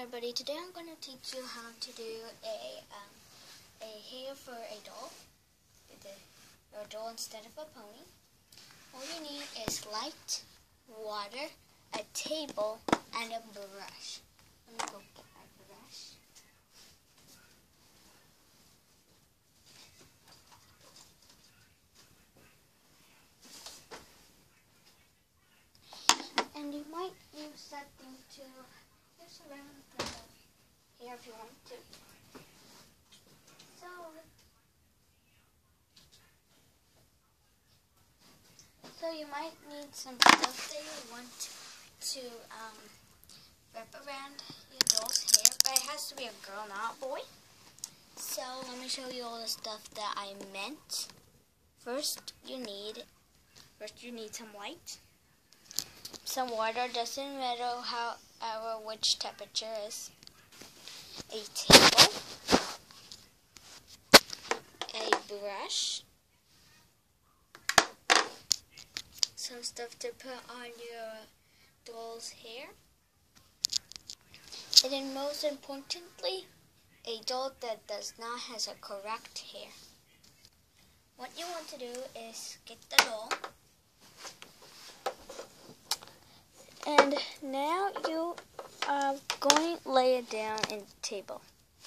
everybody, today I'm going to teach you how to do a hair for a doll. A doll instead of a pony. All you need is light, water, a table, and a brush. Let me go get my brush. And you might use something to just around the hair if you want to. So you might need some stuff that you want to wrap around your doll's hair, but it has to be a girl, not a boy. So let me show you all the stuff that I meant. First you need some light. Some water, doesn't matter which temperature is. A table, a brush, some stuff to put on your doll's hair, and then most importantly, a doll that does not have a correct hair. What you want to do is get the doll. And now you are going to lay it down in the table.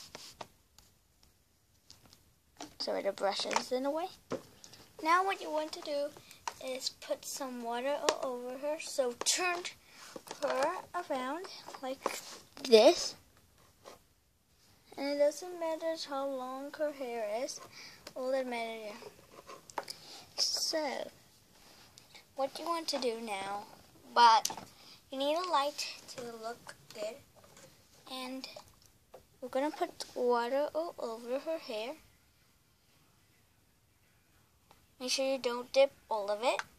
Sorry, the brush is in the way. Now what you want to do is put some water all over her. So turn her around like this. And it doesn't matter how long her hair is. All that matters. So, what you want to do now, but you need a light to look good, and we're going to put water all over her hair. Make sure you don't dip all of it.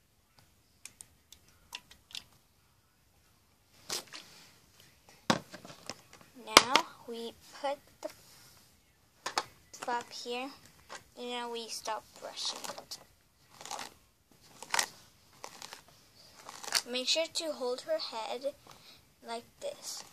Now we put the flap here, and now we stop brushing it. Make sure to hold her head like this.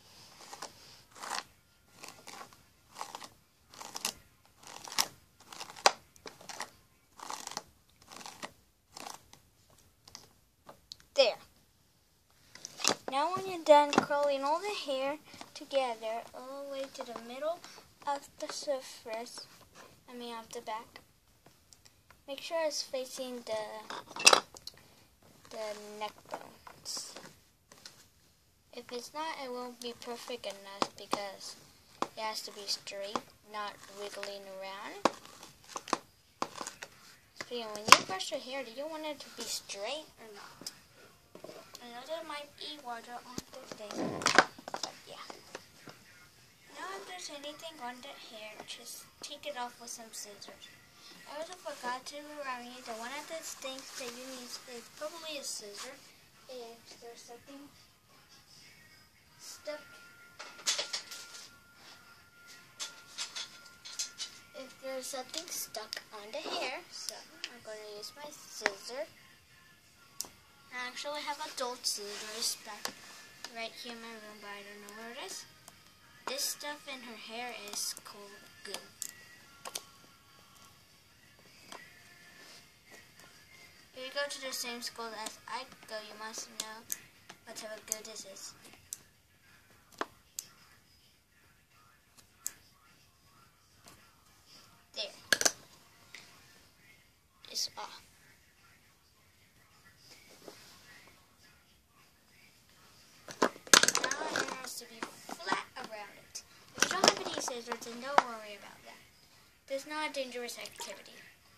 There. Now when you're done curling all the hair together all the way to the middle of the surface, of the back, make sure it's facing the neck bones. If it's not, it won't be perfect enough because it has to be straight, not wiggling around. So when you brush your hair, do you want it to be straight or not? I know there might be water on the thing, but yeah. Now if there's anything on the hair, just take it off with some scissors. I also forgot to remind you that one of the things that you need is probably a scissor. If there's something stuck, on the hair, so I'm going to use my scissor. I actually have adult scissors back right here in my room, but I don't know where it is. This stuff in her hair is called goo. If you go to the same school as I go, you must know what type of goo this is. There. It's off. Now it has to be flat around it. If you don't have any scissors, then don't worry about that. There's not a dangerous activity.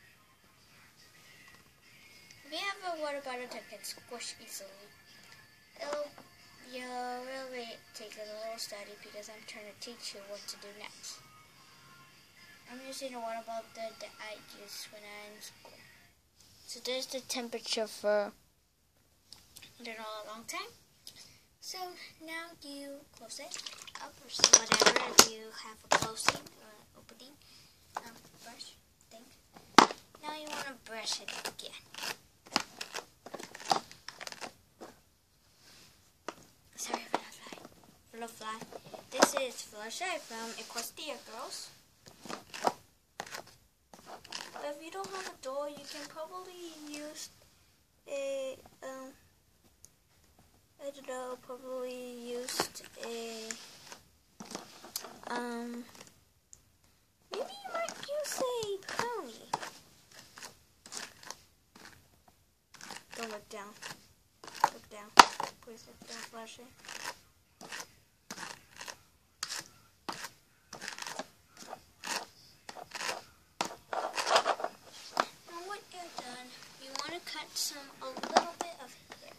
If you have a water bottle that can squish easily, you'll really take a little study because I'm trying to teach you what to do next. I'm using a water bottle that I used when I was in school. So there's the temperature for a long time. So now you close it up or whatever if you have a closing or an opening brush thing. Now you want to brush it again. Sorry for butterfly. This is Fluttershy from Equestria Girls. But if you don't have a doll, you can probably use a, I don't know, probably used a, maybe you might use a pony. Don't look down. Look down. Please look down, Fluttershy. Now when you're done, you want to cut a little bit of hair.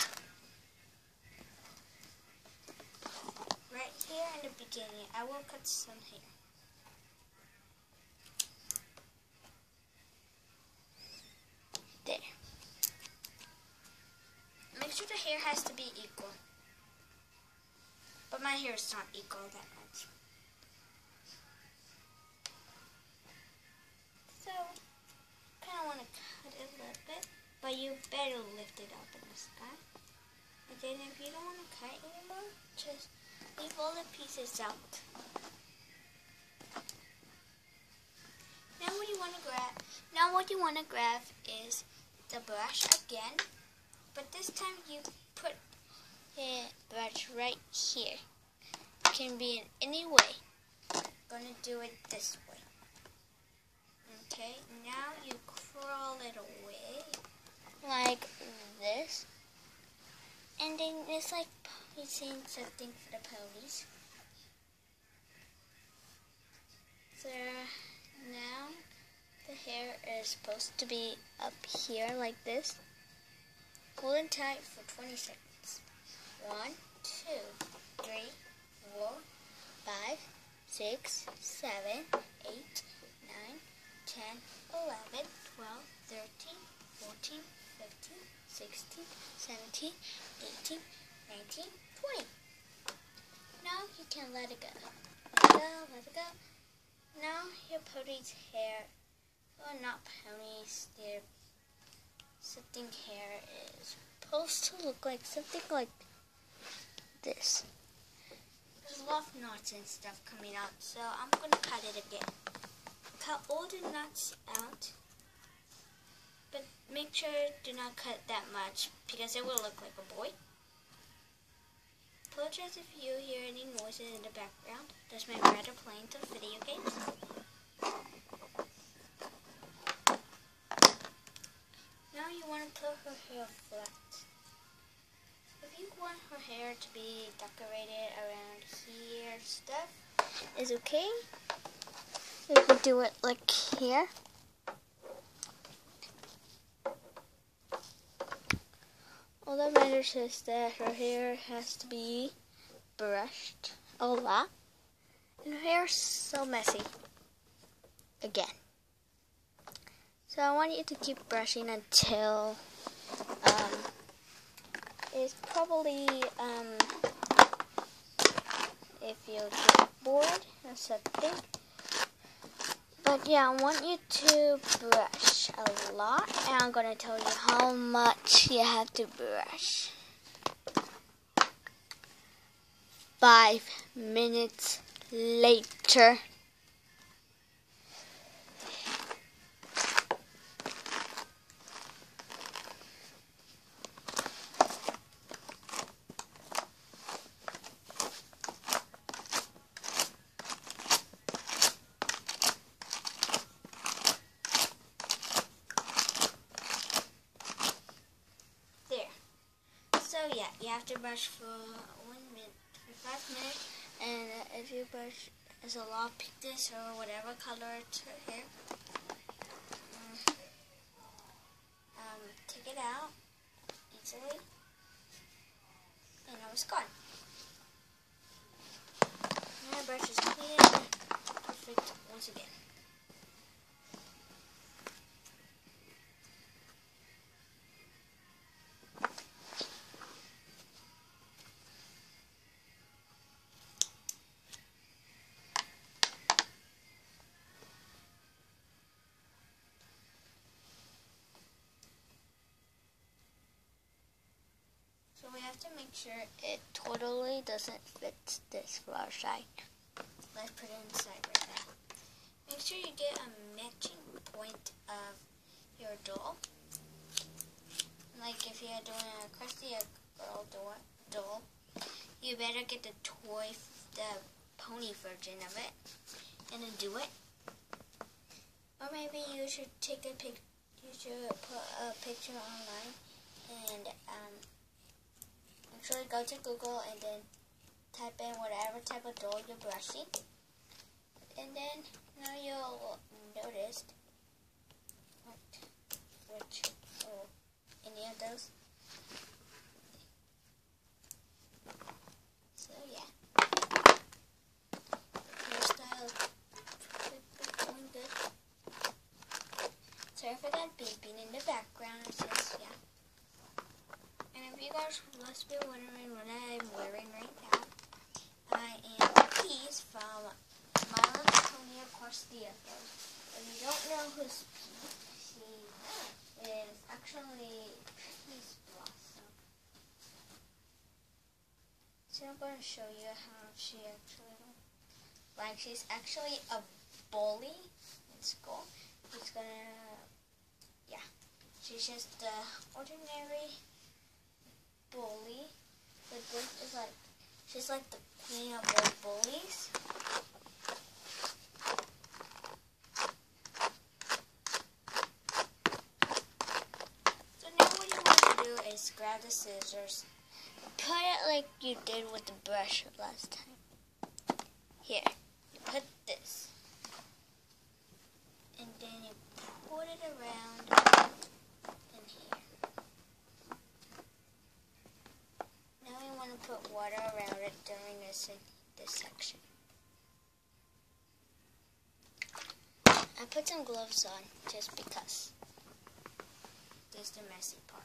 Right here in the beginning, I will cut some hair. There. Make sure the hair has to be equal. But my hair is not equal that much. So, kind of want to cut it a little bit, but you better lift it up in the sky. And then if you don't want to cut anymore, just leave all the pieces out. Now what you want to grab is the brush again, but this time you put the brush right here. It can be in any way. I'm gonna do it this way. Okay, now you curl it away like this, and then it's like posing something for the ponies. So now the hair is supposed to be up here like this. Hold it tight for 20 seconds. 1, 2, 3, 4, 5, 6, 7, 8, 9, 10, 11, 12, 13, 14, 15, 16, 17, 18, 19, 20. Now you can let it go. Let it go, let it go. Now your pony's hair, well, not ponies, their something hair is supposed to look like something like this. There's a lot of knots and stuff coming out, so I'm going to cut it again. Cut all the knots out, but make sure do not cut that much because it will look like a boy. Apologize if you hear any noises in the background. That's my brother playing some video games. Now you want to put her hair flat. If you want her hair to be decorated around here, stuff is okay. You can do it like here. All that matters is that her hair has to be brushed a lot. And her hair is so messy. Again. So I want you to keep brushing until it's probably if you get bored or something. But yeah, I want you to brush a lot, and I'm going to tell you how much you have to brush. 5 minutes later. So yeah, you have to brush for 1 minute, for 5 minutes, and if you brush as a lot pick this or whatever color to hair, take it out easily, and now it's gone. Now the brush is clean, perfect once again. So we have have to make sure it totally doesn't fit this far side. Let's put it inside right now. Make sure you get a matching point of your doll. Like if you're doing a Krusty Girl doll, you better get the pony version of it, and then do it. Or maybe you should take a pic. You should put a picture online and actually go to Google and then type in whatever type of doll you're brushing, and then now you'll notice which any of those. So yeah, hairstyle is going good. Sorry if I got beeping in the background. It's just yeah. And if you guys must be wondering what I'm wearing right now, I am Peas from My Little Pony Across the Echoes. If you don't know who's Peas, she is actually Peas Blossom. So I'm going to show you how she actually looks like. She's actually a bully in school. She's gonna, yeah, she's just the ordinary bully. The book is like, she's like the queen of all bullies. So now what you want to do is grab the scissors, put it like you did with the brush last time. Here, you put this, and then you put it around in here. Now we want to put water around it during this section. I put some gloves on just because. This is the messy part.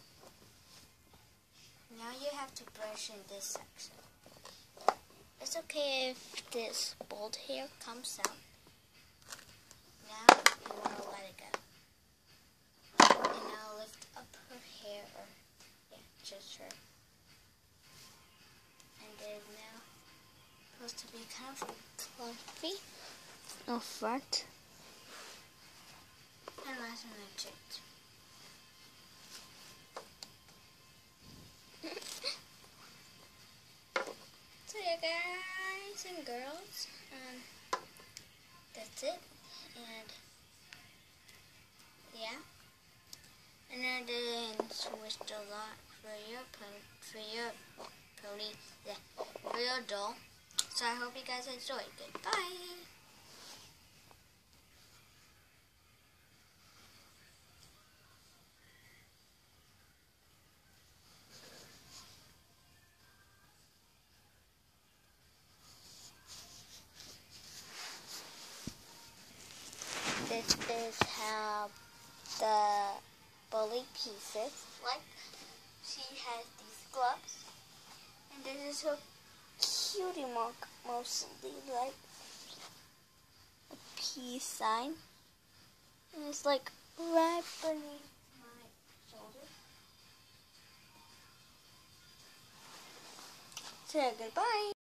Now you have to brush in this section. It's okay if this bald hair comes out. Now you want to let it go. And now lift up her hair, or yeah, just her. And then now supposed to be kind of fluffy in front and last one I checked. So yeah, guys and girls, that's it. And yeah, and I didn't switch a lot for your pony, yeah, for your doll. So I hope you guys enjoyed. Goodbye. This is how the bully pieces. Like, she has these gloves, and this is her cutie mark, mostly like a peace sign, and it's like right beneath my shoulder. So goodbye.